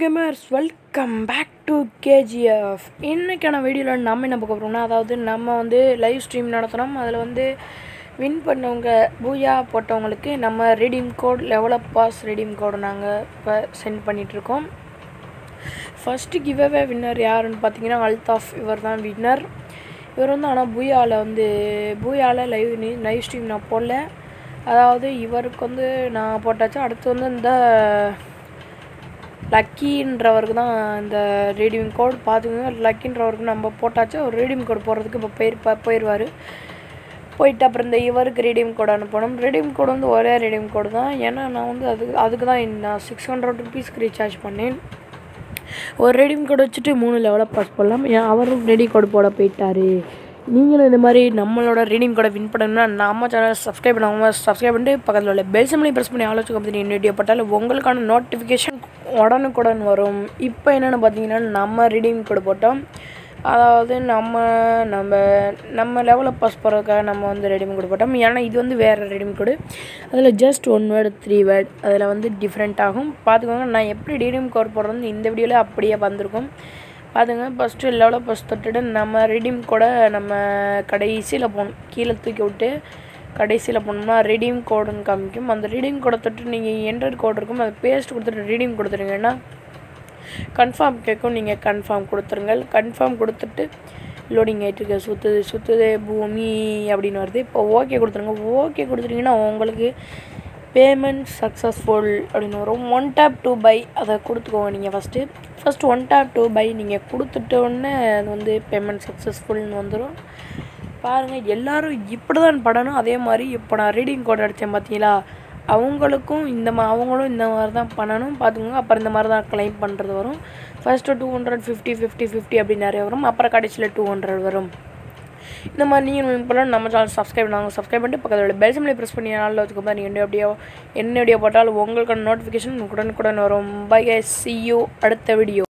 Gamers welcome back to KGF. இன்றைக்கான வீடியோவில் நம்ம என்ன பார்க்க போகிறோம்னா, அதாவது நம்ம லைவ் ஸ்ட்ரீம் நடத்துகிறோம். அதில் வின் பண்ணவங்க பூயா போட்டவங்களுக்கு நம்ம redeem code level up pass redeem code நாங்கள் இப்போ சென்ட் பண்ணிகிட்ருக்கோம். ஃபஸ்ட்டு கிவ்அவே வின்னர் யாருன்னு பார்த்தீங்கன்னா அல்தாஃப். இவர் தான் வின்னர். இவர் ஆனால் பூயாவில் லைவ் ஸ்ட்ரீம் நான் போடல. அதாவது இவருக்கு நான் போட்டாச்சு. அடுத்து இந்த லக்கின்றவருக்கு தான் இந்த ரீடீம் கோட் பார்த்துக்கோங்க. லக்கின்றவருக்கு நம்ம போட்டாச்சு. அவர் ரீடீம் கோட் போடுறதுக்கு இப்போ போயிடுவார். போயிட்டு அப்புறம் இந்த இவருக்கு ரீடீம் கோட் அனுப்பணும். ரீடீம் கோடு ஒரே ரீடீம் கோடு தான். ஏன்னா நான் அதுக்கு தான் நான் 600 ருபீஸ்க்கு ரீசார்ஜ் பண்ணேன். ஒரு ரீடீம் கோட் வச்சுட்டு 3 லெவலில் பாஸ் பண்ணலாம். அவரும் ரீடீம் கோட் போட போயிட்டார். நீங்களும் இந்த மாதிரி நம்மளோட ரீடீம் கோடை வின் பண்ணணும்னா நம்ம சேனலை சப்ஸ்கிரைப் பண்ணிட்டு பக்கத்தில் உள்ள பெல் சிம்பலையும் ப்ரெஸ் பண்ணி ஆலோசனை பற்றி வீடியோ போட்டாலும் உங்களுக்கான நோட்டிஃபிகேஷன் உடனுக்குடன் வரும். இப்போ என்னென்னு பார்த்தீங்கன்னா, நம்ம ரீடீம் கோடு போட்டோம். அதாவது நம்ம லெவலில் பாஸ் போகிறதுக்காக நம்ம ரீடீம் கோடு போட்டோம். ஏன்னா இது வேறு ரீடீம் கோடு. அதில் ஜஸ்ட் 1 வேர்டு 3 வேர்டு அதில் டிஃப்ரெண்ட் ஆகும். பார்த்துக்கோங்க. நான் எப்படி ரீடீம் கோட் போடுறது இந்த வீடியோவில் அப்படியே வந்திருக்கும். பார்த்துங்க. ஃபஸ்ட்டு லெவலில் பாஸ் தொட்டுட்டு நம்ம ரீடீம் கோடை நம்ம கடைசியில் போகணும். கீழே தூக்கி விட்டு கடைசியில் போனோம்னா ரீடீம் கோடுன்னு காமிக்கும். அந்த ரீடீம் கோடை தொட்டு நீங்கள் என்டர் கோடு இருக்கும், அதை பேஸ்ட் கொடுத்துட்டு ரீடீம் கொடுத்துருங்கன்னா கன்ஃபார்ம் கேட்கும். நீங்கள் கன்ஃபார்ம் கொடுத்துருங்க. கன்ஃபார்ம் கொடுத்துட்டு லோடிங் ஆகிட்டுருக்க சுற்றுதே பூமி அப்படின்னு வருது. இப்போ ஓகே கொடுத்துருங்க. ஓகே கொடுத்துட்டிங்கன்னா உங்களுக்கு பேமெண்ட் சக்ஸஸ்ஃபுல் அப்படின்னு வரும். 1 tap to buy அதை கொடுத்துக்கோங்க. நீங்கள் ஃபஸ்ட்டு 1 tap to buy நீங்கள் கொடுத்துட்டோன்னே அது பேமெண்ட் சக்ஸஸ்ஃபுல்னு வந்துடும். பாருங்கள், எல்லோரும் இப்படி தான் படணும். அதே மாதிரி இப்போ நான் ரீடீம் கோட் அடித்தேன் பார்த்தீங்களா, அவங்களும் இந்த மாதிரி தான் பண்ணணும். பார்த்துக்கோங்க. அப்புறம் இந்த மாதிரி தான் கிளைம் பண்ணுறது வரும். ஃபஸ்ட்டு 250 50 50 அப்படி நிறைய வரும். அப்புறம் கடைசியில் 200 வரும். இந்த மாதிரி நீங்கள் வின் பண்ணலாம். நம்ம சேனல் சப்ஸ்கிரைப் பண்ணிட்டு பக்கத்தில் பெல் சிம்பலை ப்ரெஸ் பண்ணி நாளில் வச்சுக்கோங்க. நீங்கள் என்ன வீடியோ போட்டாலும் உங்களுக்கான நோட்டிஃபிகேஷன் உடனுக்குடன் வரும். பை கைஸ், see you அடுத்த வீடியோ.